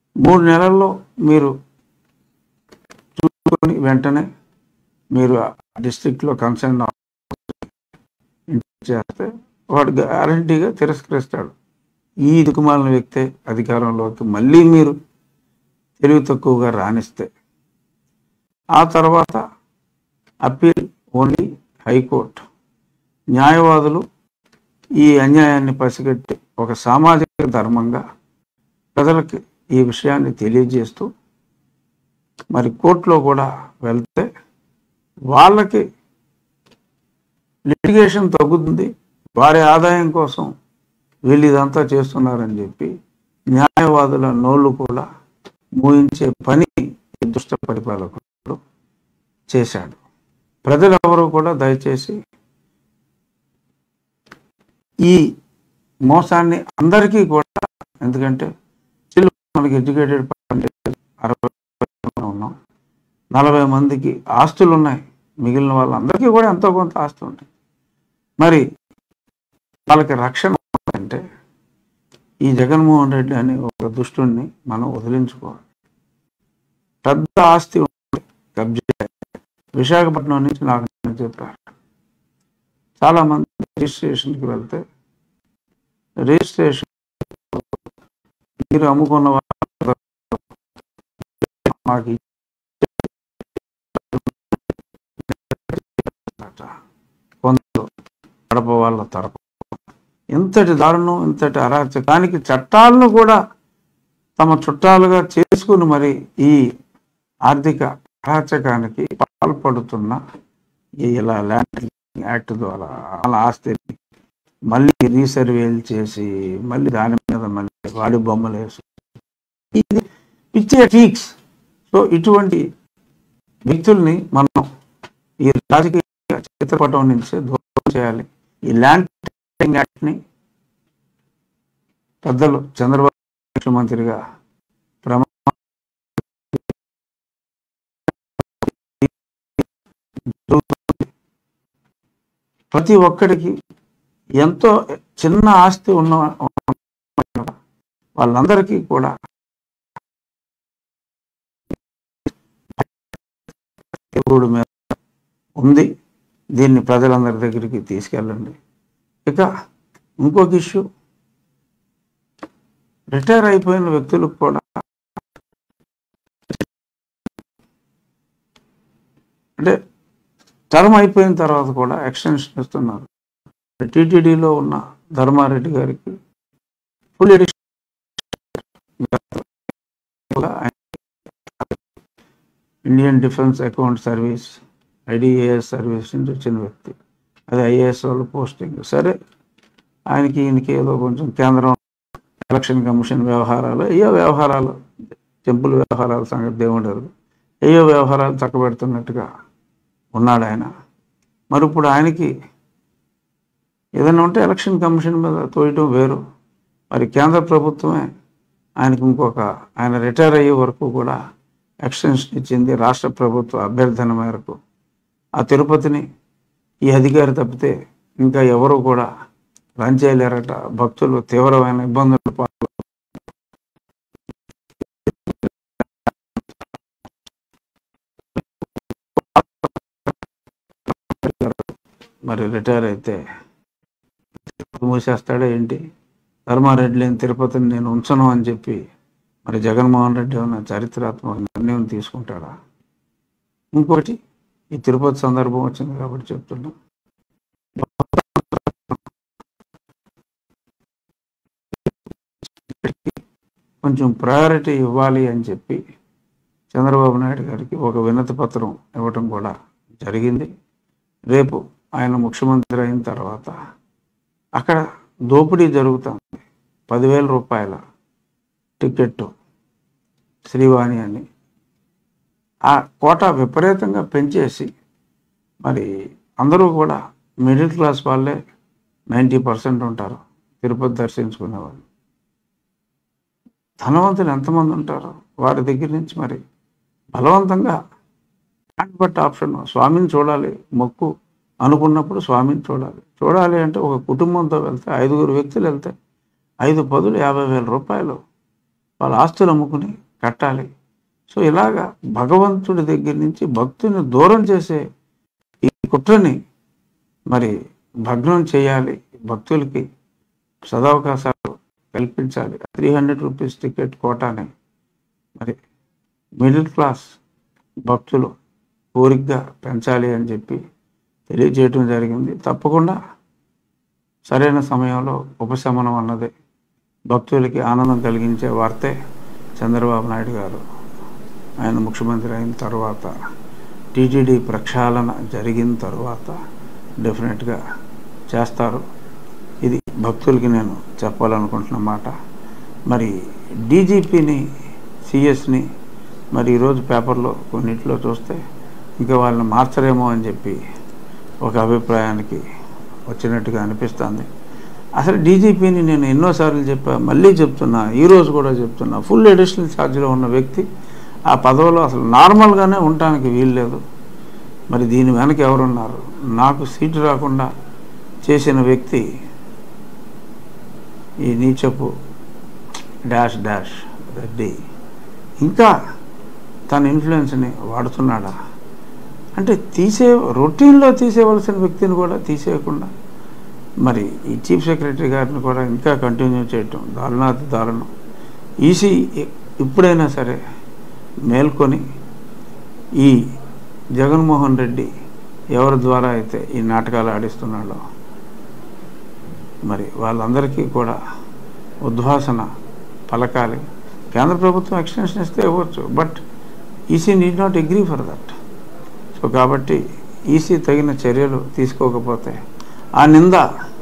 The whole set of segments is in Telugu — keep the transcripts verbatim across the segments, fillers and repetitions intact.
మూడు నెలల్లో మీరు చూసుకొని వెంటనే మీరు డిస్ట్రిక్ట్లో కన్సర్న్ చేస్తే వాడు గ్యారంటీగా తిరస్కరిస్తాడు. ఈ దిక్కుమాలిన వ్యక్తే అధికారంలోకి మళ్ళీ మీరు తెలివి తక్కువగా రాణిస్తే. ఆ తర్వాత అప్పీల్ ఓన్లీ హైకోర్టు. న్యాయవాదులు ఈ అన్యాయాన్ని పసిగట్టి ఒక సామాజిక ధర్మంగా ప్రజలకి ఈ విషయాన్ని తెలియజేస్తూ మరి కోర్టులో కూడా వెళ్తే వాళ్ళకి లిటిగేషన్ తగ్గుతుంది. వారి ఆదాయం కోసం వీళ్ళు ఇదంతా చేస్తున్నారని చెప్పి న్యాయవాదుల నోళ్ళు కూడా మూయించే పని దుష్ట పరిపాలకుడు చేశాడు. ప్రజలెవరూ కూడా దయచేసి ఈ మోసాన్ని అందరికీ కూడా, ఎందుకంటే మనకి ఎడ్యుకేటెడ్ అరవై ఉన్నాం, నలభై మందికి ఆస్తులు ఉన్నాయి, మిగిలిన వాళ్ళందరికీ కూడా ఎంతో కొంత ఆస్తులు ఉంటాయి. మరి వాళ్ళకి రక్షణ అంటే ఈ జగన్మోహన్ రెడ్డి అనే ఒక దుష్టుడిని మనం వదిలించుకోవాలి. పెద్ద ఆస్తి కబ్జా విశాఖపట్నం నుంచి నాకు చెప్పారు. చాలామంది రిజిస్ట్రేషన్కి వెళ్తే రిజిస్ట్రేషన్ మీరు అమ్ముకున్న వాళ్ళు మాకు కొందరు గడప వాళ్ళ తరపు ఇంతటి దారుణం, ఇంతటి అరాచకానికి చట్టాలను కూడా తమ చుట్టాలుగా చేసుకుని మరి ఈ ఆర్థిక అరాచకానికి పాల్పడుతున్న ఇలా ల్యాండ్ యాక్ట్ ద్వారా వాళ్ళ ఆస్తిని మళ్ళీ రీసర్వేలు చేసి మళ్ళీ దాని మీద మళ్ళీ వాడి బొమ్మలు వేసి ఇది పిచ్చే ఫీక్స్. సో ఇటువంటి వ్యక్తుల్ని మనం ఈ రాజకీయ చిత్రపటం నుంచి దూరం చేయాలి. ఈ ల్యాండ్ యాక్ట్ని పెద్దలు చంద్రబాబు ముఖ్యమంత్రిగా ప్రమాణ ప్రతి ఒక్కడికి ఎంతో చిన్న ఆస్తి ఉన్న వాళ్ళందరికీ కూడా దేవుడి మీద ఉంది. దీన్ని ప్రజలందరి దగ్గరికి తీసుకెళ్ళండి. ఇక ఇంకొక ఇష్యూ, రిటైర్ అయిపోయిన వ్యక్తులకు కూడా అంటే టర్మ్ అయిపోయిన తర్వాత కూడా ఎక్స్టెన్షన్ ఇస్తున్నారు. టీటీడీలో ఉన్న ధర్మారెడ్డి గారికి full edition Indian defence account service IDAS service నుంచి వచ్చిన వ్యక్తి, అది ఐఏఎస్ వాళ్ళు పోస్టింగ్. సరే, ఆయనకి ఈయనకి ఏదో కొంచెం కేంద్రం ఎలక్షన్ కమిషన్ వ్యవహారాలు, అయ్యో వ్యవహారాలు, టెంపుల్ వ్యవహారాల సంగతి దేవుడు, అయ్యో వ్యవహారాలు చక్కబెడుతున్నట్టుగా ఉన్నాడు ఆయన. మరి ఇప్పుడు ఆయనకి ఏదైనా ఉంటే ఎలక్షన్ కమిషన్ మీద తోయటం వేరు, మరి కేంద్ర ప్రభుత్వమే ఆయనకి ఇంకొక ఆయన రిటైర్ అయ్యే వరకు కూడా ఎక్స్టెన్షన్ ఇచ్చింది రాష్ట్ర ప్రభుత్వ అభ్యర్థన మేరకు. ఆ తిరుపతిని ఈ అధికారి తప్పితే ఇంకా ఎవరు కూడా రన్ చేయలేరట. భక్తులు తీవ్రమైన ఇబ్బందులు పాలు మరి రిటైర్ అయితే మూసేస్తాడా ఏంటి? ధర్మారెడ్డి లేని తిరుపతిని నేను ఉంచను అని చెప్పి మరి జగన్మోహన్ రెడ్డి ఉన్న చారిత్రాత్మక నిర్ణయం తీసుకుంటాడా? ఇంకోటి, ఈ తిరుపతి సందర్భం వచ్చింది కాబట్టి చెప్తున్నా, కొంచెం ప్రయారిటీ ఇవ్వాలి అని చెప్పి చంద్రబాబు నాయుడు గారికి ఒక వినతి పత్రం ఇవ్వటం కూడా జరిగింది. రేపు ఆయన ముఖ్యమంత్రి అయిన తర్వాత అక్కడ దోపిడీ జరుగుతుంది. పదివేల రూపాయల టికెట్టు శ్రీవాణి అని ఆ కోటా విపరీతంగా పెంచేసి మరి అందరూ కూడా మిడిల్ క్లాస్ వాళ్ళే నైంటీ పర్సెంట్ ఉంటారు తిరుపతి దర్శించుకునేవాళ్ళు. ధనవంతులు ఎంతమంది ఉంటారో వారి దగ్గర నుంచి మరి బలవంతంగా బట్ ఆప్షన్ స్వామిని చూడాలి, మొక్కు అనుకున్నప్పుడు స్వామిని చూడాలి. చూడాలి అంటే ఒక కుటుంబంతో వెళ్తే ఐదుగురు వ్యక్తులు వెళ్తే ఐదు పదులు యాభై వేల రూపాయలు వాళ్ళ ఆస్తులు అమ్ముకుని కట్టాలి. సో ఇలాగా భగవంతుడి దగ్గర నుంచి భక్తుని దూరం చేసే ఈ కుట్రని మరి భగ్నం చేయాలి, భక్తులకి సదవకాశాలు కల్పించాలి. త్రీ హండ్రెడ్ రూపీస్ టికెట్ కోటాని మరి మిడిల్ క్లాస్ భక్తులు కోరికగా పెంచాలి అని చెప్పి తెలియజేయటం జరిగింది. తప్పకుండా సరైన సమయంలో ఉపశమనం అన్నది భక్తులకి ఆనందం కలిగించే వార్తే చంద్రబాబు నాయుడు గారు ఆయన ముఖ్యమంత్రి అయిన తర్వాత, టీటీడీ ప్రక్షాళన జరిగిన తర్వాత డెఫినెట్గా చేస్తారు. ఇది భక్తులకి నేను చెప్పాలనుకుంటున్న మాట. మరి డీజీపీని, సిఎస్ని మరి ఈరోజు పేపర్లో కొన్నింటిలో చూస్తే ఇంకా వాళ్ళని మార్చరేమో అని చెప్పి ఒక అభిప్రాయానికి వచ్చినట్టుగా అనిపిస్తుంది. అసలు డీజీపీని నేను ఎన్నోసార్లు చెప్పా, మళ్ళీ చెప్తున్నా, ఈరోజు కూడా చెప్తున్నా, ఫుల్ అడిషనల్ ఛార్జ్లో ఉన్న వ్యక్తి ఆ పదవిలో అసలు నార్మల్గానే ఉండటానికి వీల్లేదు. మరి దీని వెనక ఎవరున్నారు? నాకు సీటు రాకుండా చేసిన వ్యక్తి ఈ నీచపు డాష్ డాష్ రెడ్డి ఇంకా తన ఇన్ఫ్లుయెన్స్ని వాడుతున్నాడా అంటే తీసే రొటీన్లో తీసేవలసిన వ్యక్తిని కూడా తీసేయకుండా మరి ఈ చీఫ్ సెక్రటరీ గారిని కూడా ఇంకా కంటిన్యూ చేయటం దారుణాతి దారుణం. ఈసీ ఇప్పుడైనా సరే మేల్కొని ఈ జగన్మోహన్ రెడ్డి ఎవరి ద్వారా అయితే ఈ నాటకాలు ఆడిస్తున్నాడో మరి వాళ్ళందరికీ కూడా ఉద్వాసన పలకాలి. కేంద్ర ప్రభుత్వం ఎక్స్టెన్షన్ ఇస్తే ఇవ్వచ్చు, but EC need not agree for that. So కాబట్టి ఈసీ తగిన చర్యలు తీసుకోకపోతే ఆ నింద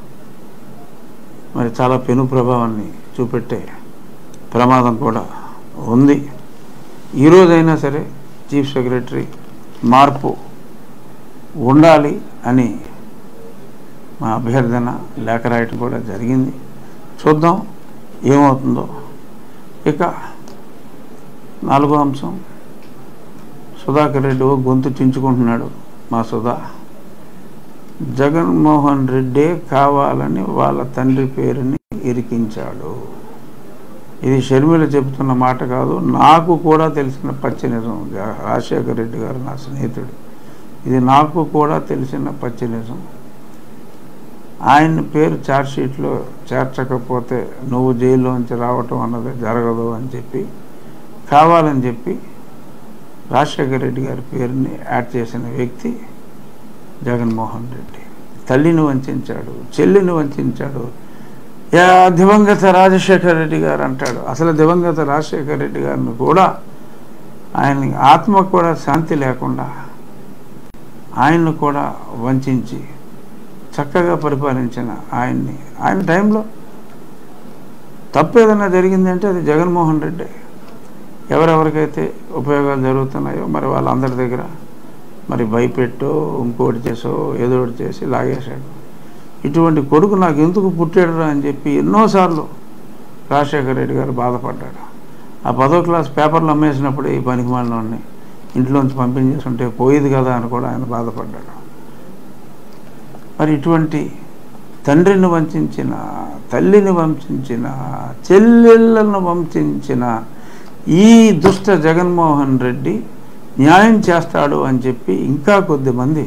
మరి చాలా పెను ప్రభావాన్ని చూపెట్టే ప్రమాదం కూడా ఉంది. ఈరోజైనా సరే చీఫ్ సెక్రటరీ మార్పు ఉండాలి అని మా అభ్యర్థన లేఖ రాయటం కూడా జరిగింది. చూద్దాం ఏమవుతుందో. ఇక నాలుగో అంశం, సుధాకర్ రెడ్డి గొంతు చించుకుంటున్నాడు. మా సుధా జగన్మోహన్ రెడ్డే కావాలని వాళ్ళ తండ్రి పేరుని ఇరికించాడు. ఇది షర్మిల చెబుతున్న మాట కాదు, నాకు కూడా తెలిసిన పచ్చి నిజం. రాజశేఖర రెడ్డి గారు నా స్నేహితుడు, ఇది నాకు కూడా తెలిసిన పచ్చి నిజం. ఆయన పేరు ఛార్జ్షీట్లో చేర్చకపోతే నువ్వు జైల్లోంచి రావటం అన్నది జరగదు అని చెప్పి కావాలని చెప్పి రాజశేఖర రెడ్డి గారి పేరుని యాడ్ చేసిన వ్యక్తి జగన్మోహన్ రెడ్డి. తల్లిని వంచాడు, చెల్లిని వంచాడు. యా దివంగత రాజశేఖర రెడ్డి గారు అంటాడు. అసలు దివంగత రాజశేఖర రెడ్డి గారిని కూడా ఆయన ఆత్మకు కూడా శాంతి లేకుండా ఆయన్ని కూడా వంచి చక్కగా పరిపాలించిన ఆయన్ని, ఆయన టైంలో తప్పు ఏదైనా జరిగిందంటే అది జగన్మోహన్ రెడ్డి. ఎవరెవరికైతే ఉపయోగాలు జరుగుతున్నాయో మరి వాళ్ళందరి దగ్గర మరి భయపెట్టో ఇంకోటి చేసో ఏదో ఒకటి చేసి లాగేశాడు. ఇటువంటి కొడుకు నాకు ఎందుకు పుట్టాడు అని చెప్పి ఎన్నోసార్లు రాజశేఖర రెడ్డి గారు బాధపడ్డాడు. ఆ పదో క్లాస్ పేపర్లు అమ్మేసినప్పుడు ఈ పనికి మాలినోడిని ఇంట్లోంచి పంపించేస్తుంటే పోయేది కదా అని కూడా ఆయన బాధపడ్డాడు. మరి ఇటువంటి తండ్రిని వంచిన, తల్లిని వంచిన, చెల్లెళ్ళను వంచిన ఈ దుష్ట జగన్మోహన్ రెడ్డి న్యాయం చేస్తాడు అని చెప్పి ఇంకా కొద్దిమంది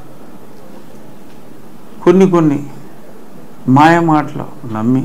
కొన్ని కొన్ని మాయ మాటలు నమ్మి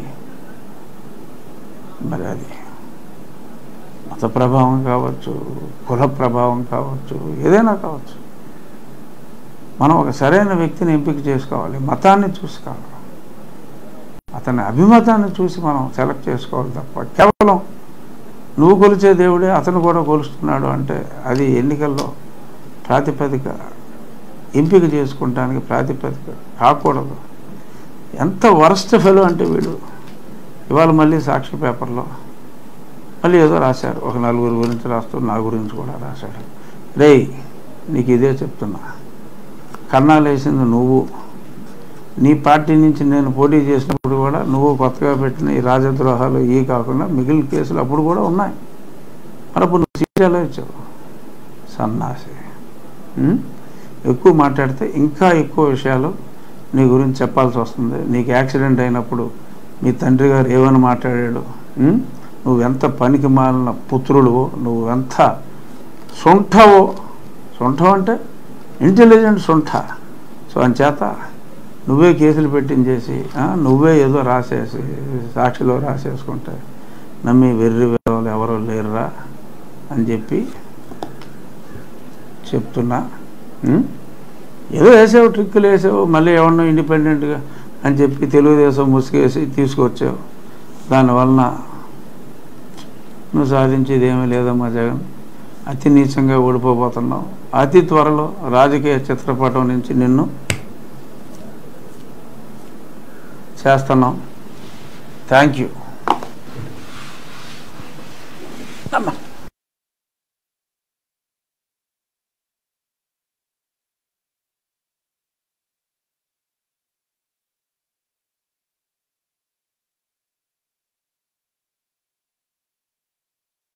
మరి అది మత ప్రభావం కావచ్చు, కుల ప్రభావం కావచ్చు, ఏదైనా కావచ్చు, మనం ఒక సరైన వ్యక్తిని ఎంపిక చేసుకోవాలి. మతాన్ని చూసుకోవాలి, అతని అభిమతాన్ని చూసి మనం సెలెక్ట్ చేసుకోవాలి తప్ప కేవలం నువ్వు కొలిచే దేవుడే అతను కూడా కొలుస్తున్నాడు అంటే అది ఎన్నికల్లో ప్రాతిపదిక ఎంపిక చేసుకుంటానికి ప్రాతిపదిక కాకూడదు. ఎంత వరస్ట్ ఫెలో అంటే వీడు. ఇవాళ మళ్ళీ సాక్షి పేపర్లో మళ్ళీ ఏదో రాశారు, ఒక నలుగురు గురించి రాస్తూ నా గురించి కూడా రాశాడు. రేయ్ నీకు ఇదే చెప్తున్నా, కన్నాలు వేసింది నువ్వు. నీ పార్టీ నుంచి నేను పోటీ చేసినప్పుడు కూడా నువ్వు కొత్తగా పెట్టిన ఈ రాజద్రోహాలు ఈ కాకుండా మిగిలిన కేసులు అప్పుడు కూడా ఉన్నాయి. మరి అప్పుడు నువ్వు సీట్ ఎలా ఇచ్చావు? సన్నాసి. ఎక్కువ మాట్లాడితే ఇంకా ఎక్కువ విషయాలు నీ గురించి చెప్పాల్సి వస్తుంది. నీకు యాక్సిడెంట్ అయినప్పుడు మీ తండ్రి గారు ఏమని మాట్లాడాడు, నువ్వెంత పనికి మాలిన పుత్రుడువో, నువ్వెంత సొంఠవో. సొంఠం అంటే ఇంటెలిజెంట్ సొంఠ. సో అంచేత నువ్వే కేసులు పెట్టించేసి నువ్వే ఏదో రాసేసి సాక్షిలో రాసేసుకుంటే నమ్మి వెర్రి వాళ్ళు ఎవరో లేరురా అని చెప్పి చెప్తున్నా. ఏదో వేసావు, ట్రిక్కులు వేసావు, మళ్ళీ ఏమన్నా ఇండిపెండెంట్గా అని చెప్పి తెలుగుదేశం ముసుగేసి తీసుకొచ్చావు. దానివలన నువ్వు సాధించేది ఏమీ లేదమ్మా జగన్. అతి నీచంగా ఓడిపోబోతున్నావు. అతి త్వరలో రాజకీయ చిత్రపటం నుంచి నిన్ను చేస్తున్నాం. Thank you.